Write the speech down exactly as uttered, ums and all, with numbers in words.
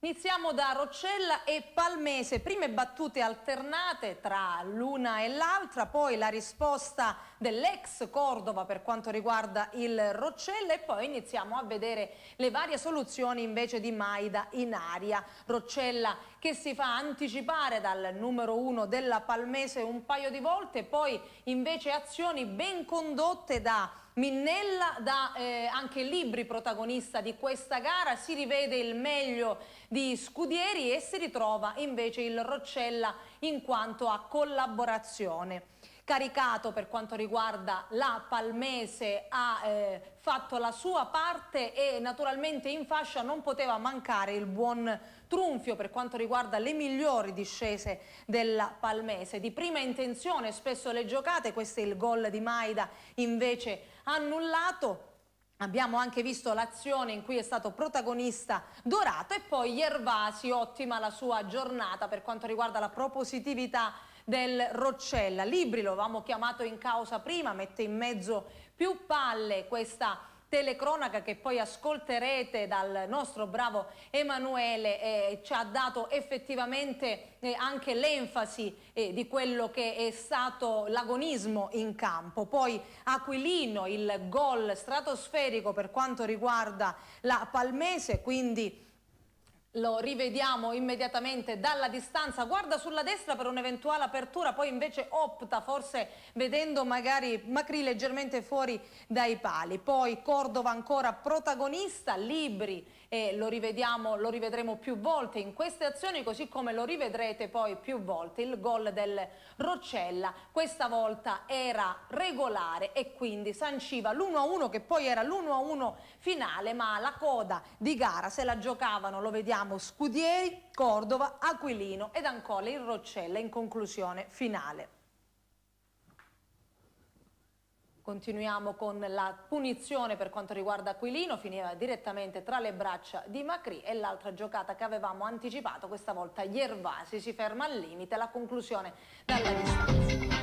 Iniziamo da Roccella e Palmese, prime battute alternate tra l'una e l'altra, poi la risposta dell'ex Cordova per quanto riguarda il Roccella e poi iniziamo a vedere le varie soluzioni invece di Maida in aria. Roccella che si fa anticipare dal numero uno della Palmese un paio di volte, poi invece azioni ben condotte da Minnella, da eh, anche Libri protagonista di questa gara, si rivede il meglio di Scudieri e si ritrova invece il Roccella in quanto a collaborazione. Caricato per quanto riguarda la Palmese, ha eh, fatto la sua parte e naturalmente in fascia non poteva mancare il buon Trunfio per quanto riguarda le migliori discese della Palmese. Di prima intenzione spesso le giocate, questo è il gol di Maida invece annullato. Abbiamo anche visto l'azione in cui è stato protagonista Dorato e poi Iervasi, ottima la sua giornata per quanto riguarda la propositività del Roccella. Libri lo avevamo chiamato in causa prima, mette in mezzo più palle questa telecronaca che poi ascolterete dal nostro bravo Emanuele, eh, ci ha dato effettivamente eh, anche l'enfasi eh, di quello che è stato l'agonismo in campo. Poi Aquilino, il gol stratosferico per quanto riguarda la Palmese, quindi lo rivediamo immediatamente dalla distanza, guarda sulla destra per un'eventuale apertura, poi invece opta forse vedendo magari Macri leggermente fuori dai pali. Poi Cordova ancora protagonista, Libri e lo rivediamo, lo rivedremo più volte in queste azioni, così come lo rivedrete poi più volte il gol del Roccella. Questa volta era regolare e quindi sanciva l'uno a uno che poi era l'uno a uno finale, ma la coda di gara se la giocavano, lo vediamo, Scudieri, Cordova, Aquilino ed ancora il Roccella in conclusione finale. Continuiamo con la punizione per quanto riguarda Aquilino, finiva direttamente tra le braccia di Macri e l'altra giocata che avevamo anticipato, questa volta Iervasi si ferma al limite, la conclusione dalla distanza.